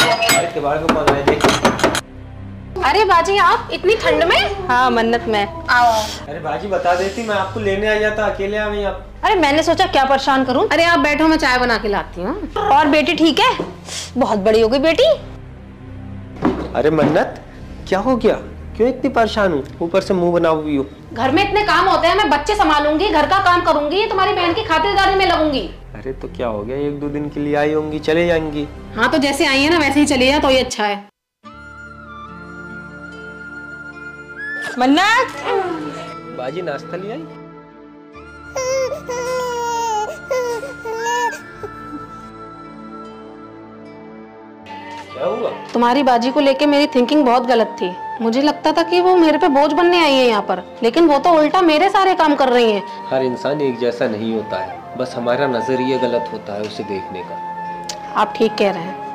के बारे में कौन आए देख। अरे बाजी आप इतनी ठंड में? हाँ मन्नत में आओ। अरे बाजी बता देती, मैं आपको लेने आ जाता, अकेले आ गई आप। अरे मैंने सोचा क्या परेशान करूं। अरे आप बैठो, मैं चाय बना के लाती हूँ। और बेटी ठीक है? बहुत बड़ी हो गई बेटी। अरे मन्नत क्या हो गया, क्यों इतनी परेशान हूँ? ऊपर से मुंह बना हुई हो। घर में इतने काम होते हैं, मैं बच्चे संभालूंगी, घर का काम करूंगी, तुम्हारी बहन की खातिरदारी में लगूंगी। अरे तो क्या हो गया, 1-2 दिन के लिए आई होंगी, चले जाएंगी। हाँ तो जैसे आई है ना वैसे ही चली जाए तो ये अच्छा है। मन्नत बाजी नाश्ता ले आई? क्या हुआ? तुम्हारी बाजी को लेके मेरी थिंकिंग बहुत गलत थी। मुझे लगता था कि वो मेरे पे बोझ बनने आई है यहाँ पर, लेकिन वो तो उल्टा मेरे सारे काम कर रही है। हर इंसान एक जैसा नहीं होता है, बस हमारा नजरिया गलत होता है उसे देखने का। आप ठीक कह रहे हैं।